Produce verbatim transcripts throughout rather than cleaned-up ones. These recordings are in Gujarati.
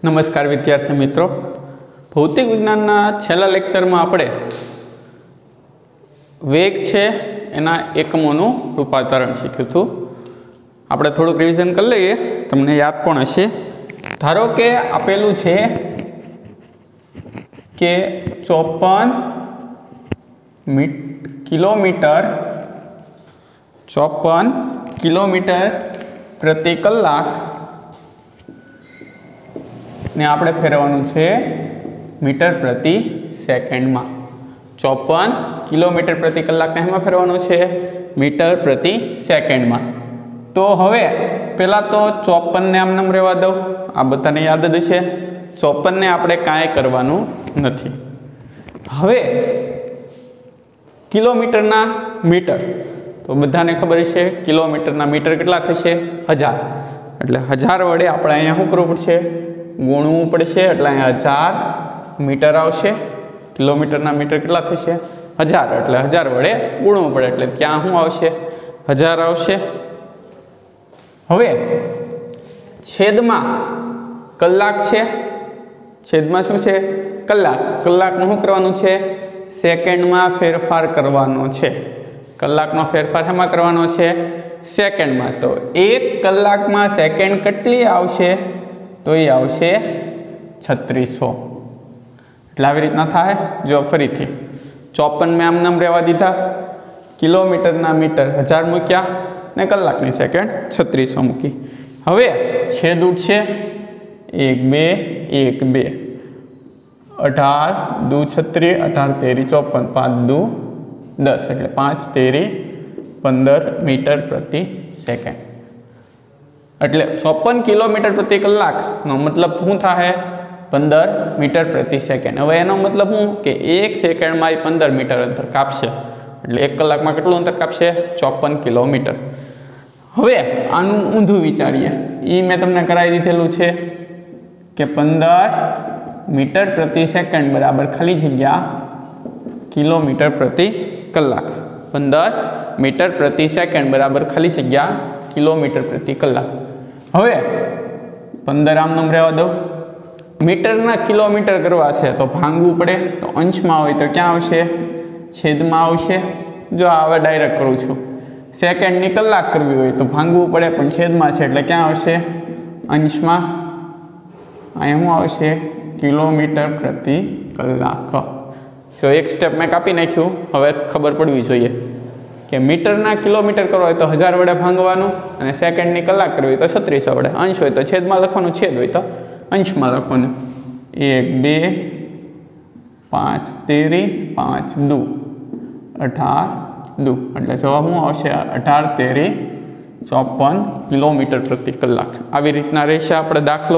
नमस्कार विद्यार्थी मित्रों, भौतिक विज्ञानना छेल्ला लेक्चर में आपणे वेग छे एना एकमोनुं रूपांतरण शीख्युं हतुं। आपणे थोडुंक रिविजन करी लईए, तमने याद पण हशे। धारो के आपेलुं छे के चौपन किलोमीटर चौपन किलोमीटर प्रति कलाक ने आपणे फेरवानुं छे मीटर प्रति सेकंड में। चौपन किलोमीटर प्रति कलाक ने एमां फेरवानुं छे मीटर प्रति सेकंड में। तो हवे पहला तो चौपन ने आम नाम रहेवा दो, आ बधाने याद ज छे। चौपन ने आपणे कांई करवानुं नथी। हवे किलोमीटर ना मीटर, तो बधाने खबर छे किलोमीटर ना मीटर केटला थशे? हजार। एटले हजार वडे आपणे अहींया शुं करवुं पड़शे? गुणवुं पड़शे। एटले अहींया हजार मीटर आवशे। किलोमीटर ना मीटर केटला थशे? हजार। एटले हजार वडे गुणवुं पड़े, एटले त्यां शुं आवशे? हजार आवशे। हवे छेदमां कलाक छे, छेदमां शुं छे? कलाक। कलाकनुं शुं करवानुं छे? सेकंड में फेरफार करवानो छे। कलाक में फेरफार शेमां करवानो छे? सेकंड में। तो एक कलाक में सेकंड केटली आवशे? तो ये आवशे छत्रीसो। એટલે આવી રીતના થાય। જો ફરીથી ચોપન મેં આમ નામ રહેવા દીધા, કિલોમીટરના મીટર હજાર મૂક્યા ને કલાકની સેકન્ડ છત્રીસો મૂકી। હવે છેદ ઉઠશે એક બે એક બે, અઢાર દુ છત્રી, અઢાર તેરી ચોપન, પાંચ દુ દસ, એટલે પાંચ તેરી પંદર મીટર પ્રતિ સેકન્ડ। એટલે ચોપન किलोमीटर प्रति कलाक नो मतलब शू थाय? पंदर मीटर प्रति सेकंड। हवे एनो मतलब शू के एक सेकंड में पंदर मीटर अंतर कापशे, एटले एक कलाक में केटलुं अंतर कापशे? चौपन किलोमीटर। हवे आनुं ऊंधुं विचारीए। ई मैं तमने करावी दीधेलुं छे के पंदर मीटर प्रति सेकंड बराबर खाली जग्या किलोमीटर प्रति कलाक। पंदर मीटर प्रति सेकंड बराबर खाली जग्या किलोमीटर प्रति कलाक। हवे पंदर आम नाम रहेवा दो। मीटर ना किलोमीटर करवा छे तो भांगवू पड़े, तो अंश में होय तो क्या आवशे? छेद में आवशे। जो आवे डायरेक्ट करूँ छूं। सेकंड नी कलाक करवी होय तो भांगवू पड़े, पण छेद में छे एटले क्या आवशे? अंश में। अहींया शुं आवशे? किलोमीटर प्रति कलाक। जो एक स्टेप में कापी नाख्युं, हवे खबर पड़वी जोईए कि मीटर ना किलोमीटर करवा होय तो हजार वडे भांगवानुं अने सेकंड नी कलाक करवी तो छत्रीसो वडे। अंश होय तो छेद में लखवानुं, छेद होय तो अंश में लखवानुं। एक बे पांच तेरी पांच दू अठार दू, एटले जवाब शुं आवशे? अठार तेरी चौपन किलोमीटर प्रति कलाक। आवी रीतना रहेशे आपणे दाखलो।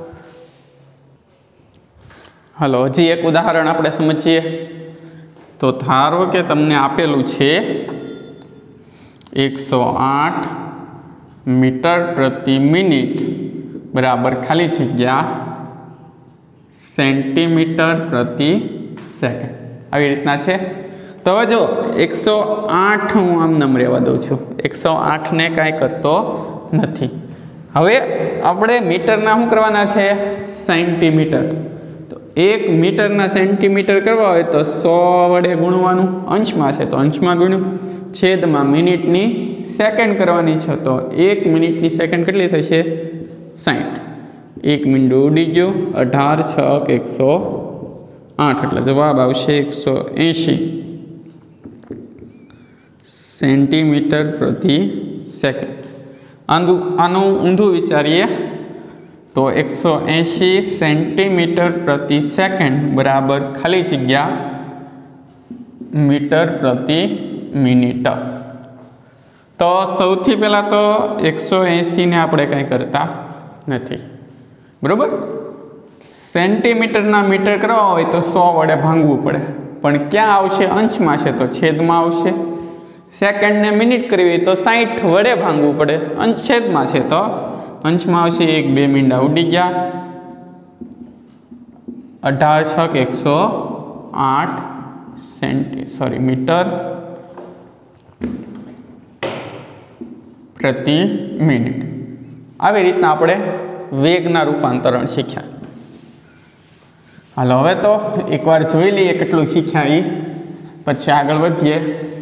हलो हजी एक उदाहरण आपणे समजीए। तो धारो के तमने आपेलुं छे एक सौ आठ मीटर प्रति मिनिट बराबर खाली जग्या सेंटीमीटर प्रति सेकंड। आई रीतना छे। तो हवे जो एक सौ आठ हूँ आम नाम रहेवा दઉં છું। एक सौ आठ ने कांई करतो नथी। हवे आपणे मीटरना शुं करवाना छे? सेंटीमीटर। तो एक मीटरना सेंटीमीटर करवा होय तो सौ वडे गुणवानुं। अंश में छे तो अंश में गुण्युं। छेद में मिनिट नी सेकंड करवानी छे तो एक मिनिट नी सेकंड केटली थशे? साठ। एक मिनिट उड़ी गयो। अठार छक एक सौ आठ, एटले जवाब आवशे एक सौ एशी सेंटीमीटर प्रति सेकंड। आनु आनु ऊंधुं विचारीए तो एक सौ एशी सेंटीमीटर प्रति सेकंड बराबर खाली जग्या मीटर प्रति मिनिट। तो सौथी पहला तो एक सौ एशी ने आपणे कई करता नहीं, बराबर। सेंटीमीटर ना मीटर करवा होय तो सौ वडे भांगवू पड़े, पण क्या आवशे? अंश में छे तो छेद में आवशे। सेकंड ने मिनिट करवी तो साठ वडे भांगवू पड़े, अंश छेद में छे तो अंश में आवशे। एक बे मींडा उड़ी गया। अठार छक एक सौ आठ सेंटी सॉरी मीटर प्रति मिनिट। આવી રીતના આપણે વેગના રૂપાંતરણ શીખ્યા। હાલો હવે તો એકવાર જોઈ લઈએ કેટલું શીખ્યા એ, પછી આગળ વધીએ।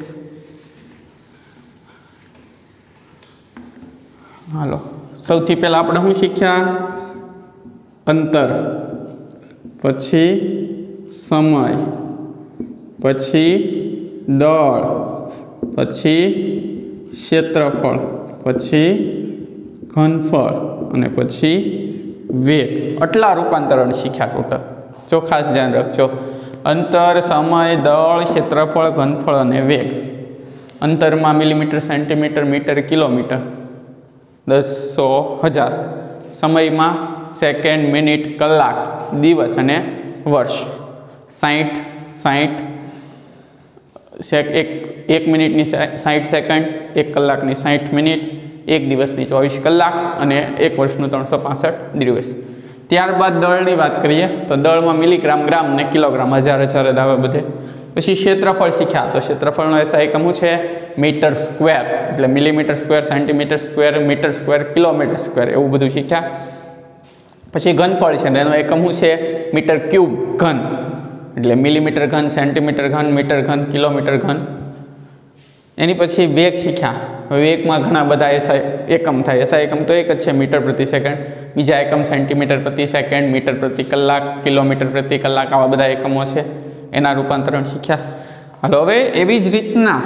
હાલો સૌથી પહેલાં આપણે શું શીખ્યા? અંતર, પછી સમય, પછી દળ, પછી ક્ષેત્રફળ, પછી ઘનફળ અને પછી વેગ। આટલા રૂપાંતરણ શીખ્યા ટોટલ। જો ખાસ ધ્યાન રાખજો, અંતર, સમય, દળ, ક્ષેત્રફળ, ઘનફળ અને વેગ। અંતરમાં મિલીમીટર, સેન્ટીમીટર, મીટર, કિલોમીટર, દસ, સો, હજાર। સમયમાં સેકન્ડ, મિનિટ, કલાક, દિવસ અને વર્ષ। સાઠ સાઠ સેક એક એક મિનિટની સાઠ સેકન્ડ, એક કલાકની સાઠ મિનિટ, એક દિવસની ચોવીસ કલાક અને એક વર્ષનું ત્રણસો પાસઠ દિવસ। ત્યારબાદ દળની વાત કરીએ તો દળમાં મિલીગ્રામ, ગ્રામ અને કિલોગ્રામ, હજાર હજાર જ આવે બધે। પછી ક્ષેત્રફળ શીખ્યા તો ક્ષેત્રફળનો એસઆઈ એકમ શું છે? મીટર સ્ક્વેર, એટલે millimetre square, centimetre square, metre square, kilometre square, એવું બધું શીખ્યા। પછી ઘનફળ છે તેનો એકમ શું છે? મીટર ક્યુબ, ઘન, એટલે મિલીમીટર ઘન, સેન્ટીમીટર ઘન, મીટર ઘન, કિલોમીટર ઘન। એની પછી વેગ શીખ્યા। વેગમાં ઘણા બધા એસઆઈ એકમ થાય। એસઆઈ એકમ તો એક જ છે, મીટર પ્રતિ સેકન્ડ। બીજા એકમ સેન્ટીમીટર પ્રતિ સેકન્ડ, મીટર પ્રતિ કલાક, કિલોમીટર પ્રતિ કલાક, આવા બધા એકમો છે, એના રૂપાંતરણ શીખ્યા। હાલો હવે એવી જ રીતના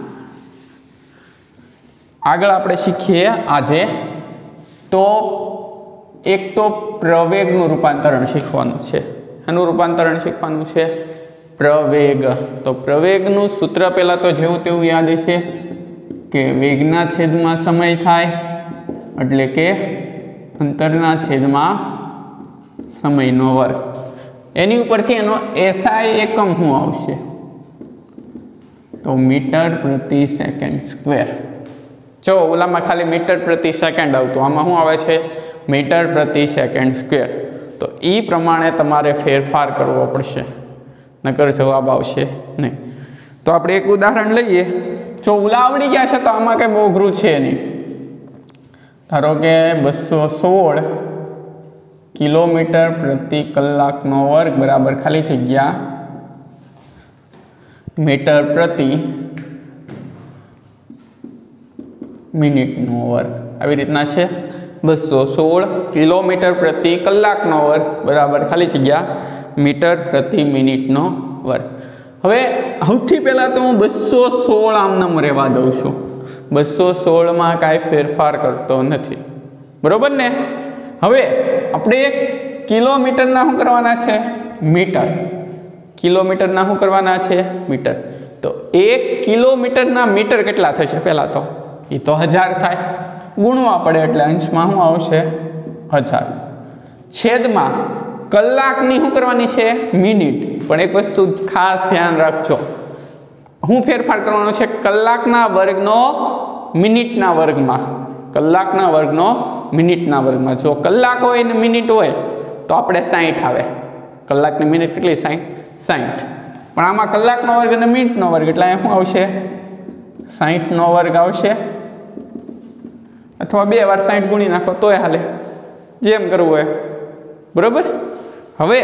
આગળ આપણે શીખીએ આજે તો એક તો પ્રવેગનું રૂપાંતરણ શીખવાનું છે। એનું રૂપાંતરણ શીખવાનું છે પ્રવેગ। તો પ્રવેગનું સૂત્ર પહેલાં તો જેવું તેવું યાદ હશે કે વેગના છેદમાં સમય થાય એટલે કે અંતરના છેદમાં સમયનો વર્ગ। એની ઉપરથી એનો એસઆઈ એકમ શું આવશે? તો મીટર પ્રતિ સેકન્ડ સ્ક્વેર। જો ઓલામાં ખાલી મીટર પ્રતિ સેકન્ડ આવતું, આમાં શું આવે છે? મીટર પ્રતિ સેકન્ડ સ્ક્વેર। તો એ પ્રમાણે તમારે ફેરફાર કરવો પડશે, નકર જવાબ આવશે નહીં। તો આપણે એક ઉદાહરણ લઈએ। જો ઓલા આવડી ગયા છે તો આમાં કંઈ બહુ અઘરું છે નહીં। ધારો કે બસો સોળ કિલોમીટર પ્રતિ કલાકનો વર્ગ બરાબર ખાલી જગ્યા મીટર પ્રતિ મિનિટનો વર્ગ, આવી રીતના છે। બસો સોળ કિલોમીટર પ્રતિ કલાકનો વર્ગ બરાબર ખાલી જગ્યા મીટર પ્રતિ મિનિટનો વર્ગ। હવે સૌથી પહેલાં તો હું બસો સોળ આમનામ રહેવા દઉં છું। બસો સોળમાં કાંઈ ફેરફાર કરતો નથી, બરાબર ને? હવે આપણે કિલોમીટરના શું કરવાના છે? મીટર। કિલોમીટરના શું કરવાના છે? મીટર। તો એક કિલોમીટરના મીટર કેટલા થશે? પહેલાં તો એ તો હજાર થાય, ગુણવા પડે એટલે અંશમાં શું આવશે? હજાર। છેદમાં કલાકની શું કરવાની છે? મિનિટ। પણ એક વસ્તુ ખાસ ધ્યાન રાખજો, શું ફેરફાર કરવાનો છે? કલાકના વર્ગનો મિનિટના વર્ગમાં। કલાકના વર્ગનો મિનિટના વર્ગમાં। જો કલાક હોય ને મિનિટ હોય તો આપણે સાઠ આવે। કલાકની મિનિટ કેટલી? સાઠ સાઠ પણ આમાં કલાકનો વર્ગ અને મિનિટનો વર્ગ એટલે અહીંયા શું આવશે? સાઠનો વર્ગ આવશે, અથવા બે વાર સાઠ ગુણી નાખો તોય હાલે, જેમ કરવું હોય, બરાબર? હવે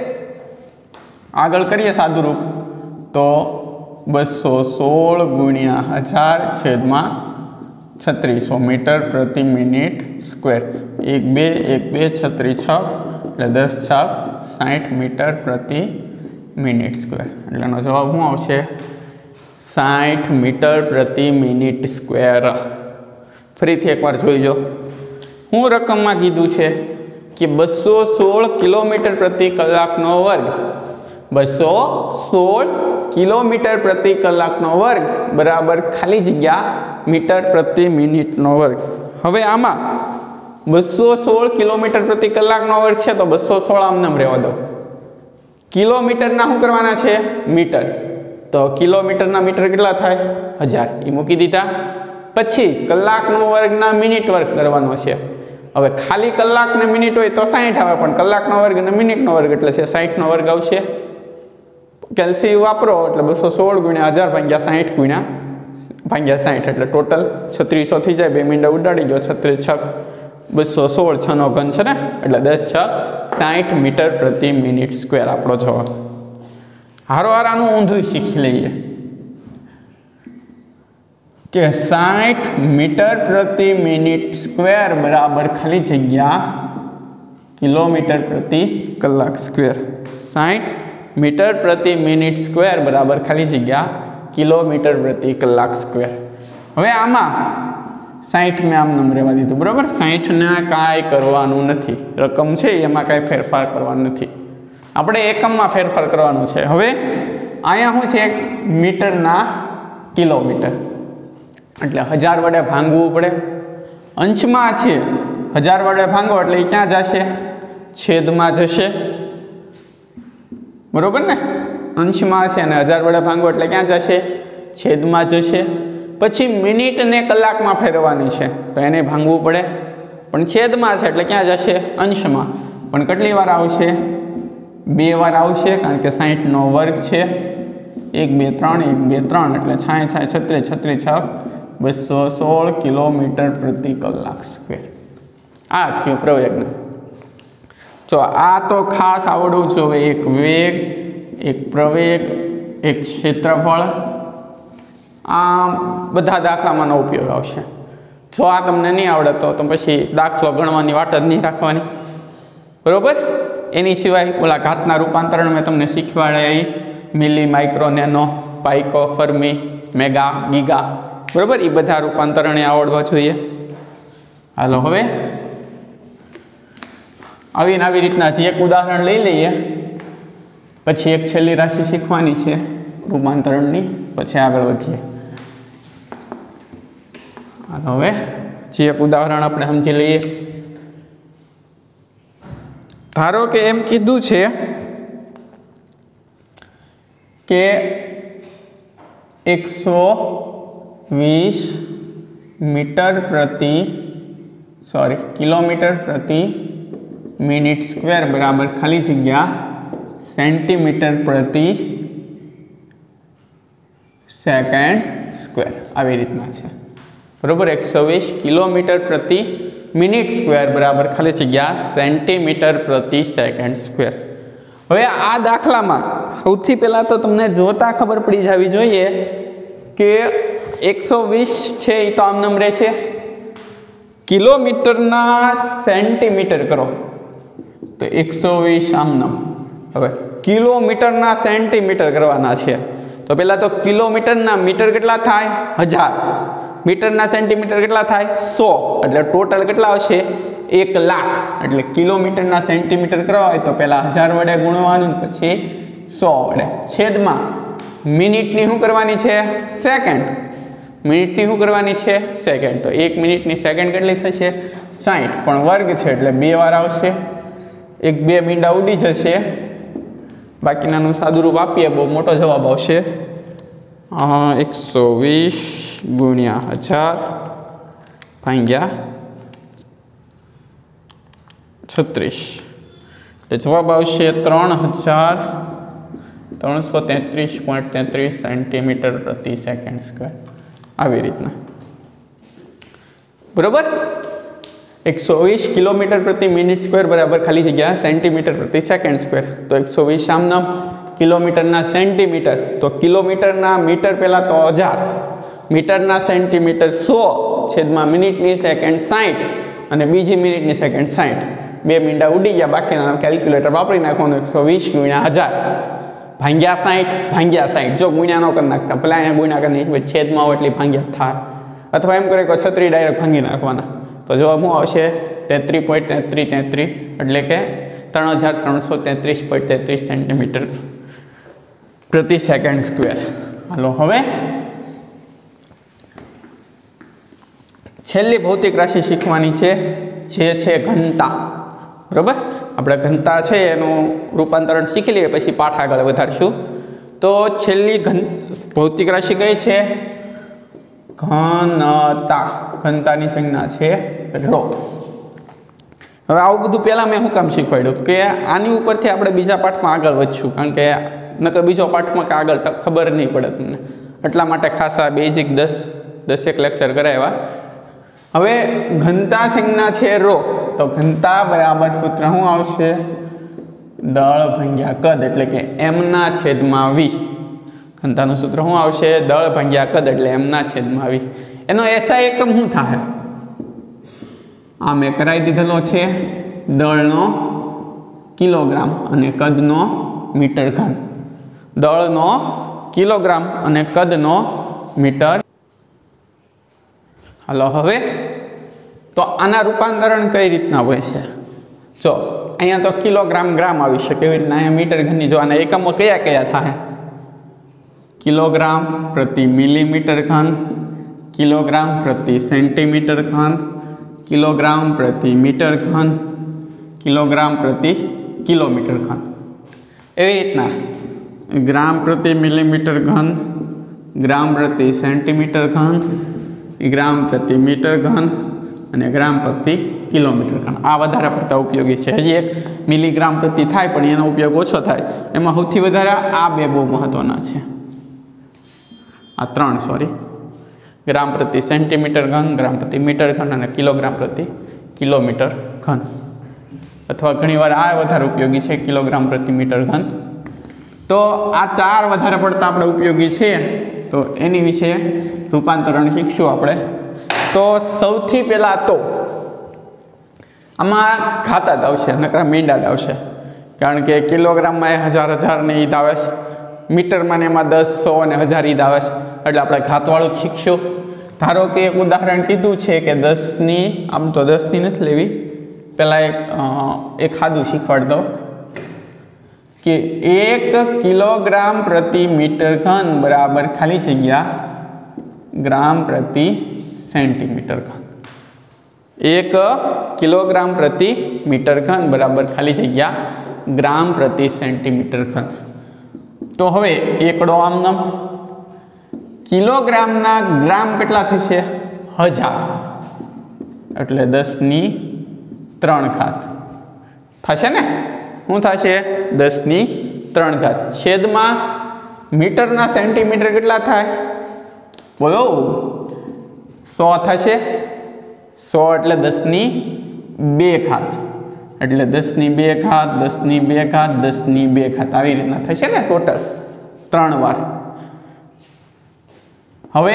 આગળ કરીએ સાદું રૂપ તો બસો સોળ ગુણ્યા હજાર છેદમાં છત્રીસો મીટર પ્રતિ મિનિટ સ્ક્વેર। એક બે એક બે છત્રી છ એટલે દસ છક સાઠ મીટર પ્રતિ મિનિટ સ્ક્વેર। એટલે એનો જવાબ શું આવશે? સાઠ મીટર પ્રતિ મિનિટ સ્ક્વેર। ફરીથી એકવાર જોઈ લો, હું રકમમાં કીધું છે કે બસો સોળ કિલોમીટર પ્રતિ કલાકનો વર્ગ, બસો સોળ કિલોમીટર પ્રતિ કલાકનો વર્ગ બરાબર ખાલી જગ્યા મીટર પ્રતિ મિનિટનો વર્ગ। હવે આમાં બસો સોળ કિલોમીટર પ્રતિ કલાકનો વર્ગ છે તો બસો સોળ આમનામ રહેવા દો। કિલોમીટરના શું કરવાના છે? મીટર। તો કિલોમીટરના મીટર કેટલા થાય? હજાર, એ મૂકી દીધા। પછી કલાકનો વર્ગના મિનિટ વર્ગ કરવાનો છે। હવે ખાલી કલાક ને મિનિટ હોય તો સાઠ આવે, પણ કલાકનો વર્ગ અને મિનિટનો વર્ગ એટલે છે સાઠનો વર્ગ આવશે। કેલ્સીયમ વાપરો એટલે બસો સોળ ગુણ્યા હજાર ભાગ્યા સાઠ ગુણ્યા ભાગ્યા સાઠ એટલે ટોટલ છત્રીસો થઈ જાય। બે મીંડા ઉડાડી ગયો, છત્રીસ છક બસો સોળ છનો ઘન છે ને એટલે દસ છ સાઠ મીટર પ્રતિ મિનિટ સ્ક્વેર આપણો જવાબ. હારો હારાનું ઊંધું શીખી લઈએ કે સાઠ મીટર પ્રતિ મિનિટ સ્ક્વેર બરાબર ખાલી જગ્યા કિલોમીટર પ્રતિ કલાક સ્ક્વેર. સાઠ મીટર પ્રતિ મિનિટ સ્ક્વેર બરાબર ખાલી જગ્યા કિલોમીટર પ્રતિ કલાક સ્ક્વેર. હવે આમાં સાઠ મેં આમ નંબર રહેવા દીધું બરાબર. સાઠને કાંઈ કરવાનું નથી, રકમ છે એમાં કાંઈ ફેરફાર કરવાનું નથી, આપણે એકમમાં ફેરફાર કરવાનો છે. હવે અહીંયા શું છે મીટરના કિલોમીટર એટલે હજાર વડે ભાંગવું પડે. અંશમાં છે હજાર વડે ભાંગો એટલે એ ક્યાં જશે છેદમાં જશે બરોબર ને. અંશમાં છે અને હજાર વડે ભાંગો એટલે ક્યાં જશે છેદમાં જશે. પછી મિનિટને કલાકમાં ફેરવવાની છે તો એને ભાંગવું પડે પણ છેદમાં છે એટલે ક્યાં જશે અંશમાં. પણ કેટલી વાર આવશે બે વાર આવશે કારણ કે સાઠનો વર્ગ છે. એક બે ત્રણ એક બે ત્રણ એટલે છાય છાય છત્રીસ છત્રીસ છ બસો સોળ કિલોમીટર પ્રતિ કલાક સ્ક્વેર. આ થયું પ્રવેગનું. જો આ તો ખાસ આવડવું જોઈએ. એક વેગ, એક પ્રવેગ, એક ક્ષેત્રફળ, આ બધા દાખલામાંનો ઉપયોગ આવશે. જો આ તમને નહીં આવડે તો પછી દાખલો ગણવાની વાટ જ નહીં રાખવાની બરોબર. એની સિવાય ઓલા ઘાતના રૂપાંતરણ મેં તમને શીખવાડ્યા milli, micro, nano, pico, fermi, mega, giga બરોબર. એ બધા રૂપાંતરણે આવડવા જોઈએ. હાલો હવે આવીને આવી રીતના જે એક ઉદાહરણ લઈ લઈએ પછી એક છેલ્લી રાશિ શીખવાની છે રૂપાંતરણની, પછી આગળ વધીએ. હાલો હવે જે એક ઉદાહરણ આપણે સમજી લઈએ. ધારો કે એમ કીધું છે કે એકસો વીસ મીટર પ્રતિ સોરી કિલોમીટર પ્રતિ મિનિટ સ્ક્વેર બરાબર ખાલી જગ્યા સેન્ટીમીટર પ્રતિ સેકન્ડ સ્ક્વેર આવી રીતના છે બરોબર. એકસો વીસ કિલોમીટર પ્રતિ મિનિટ સ્ક્વેર બરાબર ખાલી જગ્યા સેન્ટીમીટર પ્રતિ સેકન્ડ સ્ક્વેર. હવે આ દાખલામાં સૌથી પહેલાં તો તમને જોતા ખબર પડી જવી જોઈએ કે એકસો વીસ છે એ તો આમ નામ રહેશે. કિલોમીટરના સેન્ટીમીટર કરો તો એકસો વીસ આમ નામ. હવે કિલોમીટરના સેન્ટીમીટર કરવાના છે તો પહેલાં તો કિલોમીટરના મીટર કેટલા થાય હજાર, મીટરના સેન્ટીમીટર કેટલા થાય સો, એટલે ટોટલ કેટલા આવશે એક લાખ. એટલે કિલોમીટરના સેન્ટીમીટર કરવા હોય તો પહેલાં હજાર વડે ગુણવાનું પછી સો વડે છેદમાં મિનિટની શું કરવાની છે સેકન્ડ, મિનિટની શું કરવાની છે સેકન્ડ. તો એક મિનિટની સેકન્ડ કેટલી થશે સાઠ, પણ વર્ગ છે એટલે બે વાર આવશે. એક બે મીંડા ઉડી જશે, બાકીનાનું સાદુરૂપ આપીએ બહુ મોટો જવાબ આવશે એકસો વીસ ગુણ્યા હજાર ભાગ્યા છત્રીસ. એટલે જવાબ આવશે ત્રણ હજાર ત્રણસો તેત્રીસ પોઈન્ટ તેત્રીસ સેન્ટીમીટર પ્રતિ સેકન્ડ સ્ક્વેર આવી રીતના બરોબર. એકસો વીસ કિલોમીટર પ્રતિ મિનિટ સ્ક્વેર બરાબર ખાલી જગ્યા સેન્ટીમીટર પ્રતિ સેકન્ડ સ્ક્વેર. તો એકસો વીસ આમ નામ, કિલોમીટરના સેન્ટીમીટર તો કિલોમીટરના મીટર પહેલાં તો હજાર, મીટરના સેન્ટીમીટર સો છેદમાં મિનિટની સેકન્ડ સાઠ અને બીજી મિનિટની સેકન્ડ સાઠ. બે મીંડા ઉડી ગયા, બાકીના કેલ્ક્યુલેટર વાપરી નાખવાનું. એકસો વીસ ગુણ્યા હજાર ભાંગ્યા સાઠ ભાંગ્યા સાઠ. જો ગુણ્યા ન કરી નાખતા પેલા અહીંયા ગુણ્યા કરી નાખી છેદમાં હોય એટલે ભાંગ્યા થાય, અથવા એમ કરે કે છત્રી ડાયરેક્ટ ભાંગી નાખવાના. તો જવાબ શું આવશે તેત્રીસ પોઈન્ટ તેત્રીસ તેત્રીસ એટલે કે ત્રણ હજાર ત્રણસો તેત્રીસ પોઈન્ટ તેત્રીસ સેન્ટીમીટર પ્રતિ સેકન્ડ સ્ક્વેર. હાલો હવે છેલ્લી ભૌતિક રાશિ શીખવાની છે જે છે ઘનતા બરોબર. આપણે ઘનતા છે એનું રૂપાંતરણ શીખી લઈએ પછી પાઠ આગળ વધારશું. તો છેલ્લી ઘન ભૌતિક રાશિ કઈ છે ઘનતા. ઘનતાની સંજ્ઞા છે રો. હવે આવું બધું પહેલાં મેં શું કામ શીખવાડ્યું કે આની ઉપરથી આપણે બીજા પાઠમાં આગળ વધશું, કારણ કે નકર બીજો પાઠમાં કે આગળ ખબર નહીં પડે તમને. એટલા માટે ખાસ આ બેઝિક દસ દસેક લેક્ચર કરાવ્યા. हवे घनता संज्ञा छे रो तो घनता बराबर सूत्र शुं आवशे दळ भाग्या कद एटले के एम ना छेदमां वी घनतानुं सूत्र शुं आवशे दळ भाग्या कद एटले एम ना छेदमां वी एनो एसआई एकम शुं थाय आ मैं कराई दीधेलो छे दळनो किलोग्राम अने कदनो मीटर घन दळनो किलोग्राम अने कदनो मीटर हलो हवे तो आना रूपांतरण कई रीतना होय छे जो अहींया तो किलोग्राम ग्राम आवी शके एवी रीतना अहींया मीटर घननी जो आना एकमो कया कया थाय किलोग्राम प्रति मिलीमीटर घन किलोग्राम प्रति सेंटीमीटर घन किलोग्राम प्रति मीटर घन किलोग्राम प्रति किलोमीटर घन एवी रीतना ग्राम प्रति मिलीमीटर घन ग्राम प्रति सेंटीमीटर घन ग्राम प्रति मीटर घन अने ग्राम प्रति किलोमीटर घन आ वधारे पड़ता उपयोगी है। हजी एक मिलीग्राम प्रति थाय पण एनो उपयोग ओछो थाय एमां सौथी वधारे आ बे बहु महत्वना छे आ त्रण सॉरी ग्राम प्रति सेंटीमीटर घन ग्राम प्रति मीटर घन और किलोग्राम प्रति किलोमीटर घन अथवा घणीवार आ वधारे उपयोगी है किलोग्राम प्रति मीटर घन। तो आ चार वधारे पड़ता आपणे उपयोगी छे तो एनी विषे रूपांतरण शीखशुं आपणे। तो सौथी पहेला तो आमां घाता ज आवशे नकरा मींडा ज आवशे कारण के किलोग्राम में हजार हजार ने ईद आवे मीटर में एमां दस सौ ने हजार ईद आवे एटले आपणे घातवाळुं शीखशुं। धारो के एक उदाहरण कीधुं छे के दस नी आम तो दस नी नथी लेवी पहेला एक एक सादुं शीखवाड़ दो कि एक किलोग्राम प्रति मीटर घन बराबर खाली जग्या ग्राम प्रति सेंटीमीटर घन एक किलोग्राम प्रति मीटर घन बराबर खाली जग्या ग्राम प्रति सेंटीमीटर घन। तो हवे एकड़ो आम नाम किलोग्राम ना ग्राम केटला थशे हजार एटले दस नी त्रण घात थशे ने शुं थशे दस नी त्रण घात छेद में मीटर ना सेंटीमीटर केटला थाय बोलो सौ थशे सौ एटले दस नी बे घात एटले दस नी बे घात दस नी बे घात दस नी बे घात आवी रीतना थशे ने टोटल त्रण वार। हवे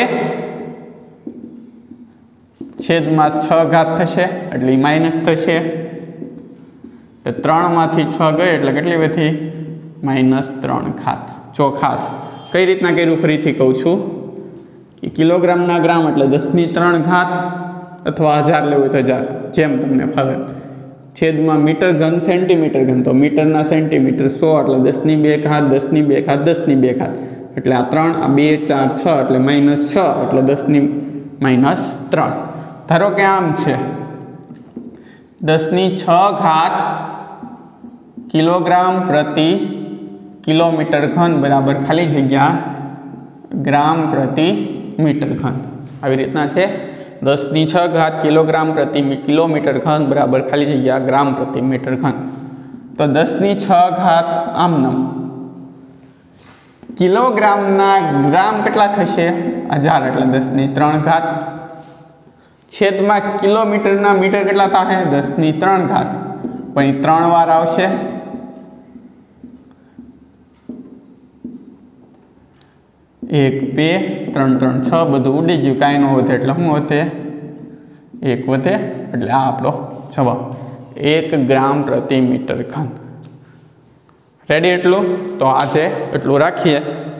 छेद में छ घात थशे एटले माइनस थशे तो त्रण मांथी छ गई एटले केटली वधी माइनस त्रण घात। चौखास कई रीतना कर्युं फरीथी कहूं छुं कि किलोग्राम ना ग्राम एटले दस नी त्रण घात अथवा हजार लेवुं तो हजार जेम तमने फावे छेद में मीटर घन सेंटीमीटर घन तो मीटर ना सेंटीमीटर सौ एटले दस नी बे घात दस नी बे घात दस नी बे घात एटले आ त्रण आ बे चार छ एटले माइनस छ एटले दस नी माइनस त्रण। धारो के आम छे दस नी छ घात किलोग्राम प्रति किलोमीटर घन बराबर खाली जग्या ग्राम प्रति मीटर घन આવી રીતના છે दस नी छ घात किलोग्राम प्रति किलोमीटर घन बराबर खाली जग्या ग्राम प्रति मीटर घन। तो दस नी छ घात आम नाम किलोग्राम ना ग्राम केटला थशे हजार एटले दस नी त्रण घात छेद में किलोमीटर ना मीटर केटला थाय दस नी त्रण घात पण ई त्रण वार आवशे एक बे त्रण त्रण छ बधुं उडी गयुं कांई न वधे एटले शुं वधे एक वधे एटले आ आपणो जवाब एक ग्राम प्रति मीटर घन। रेडी एटलुं तो आजे एटलुं राखीए।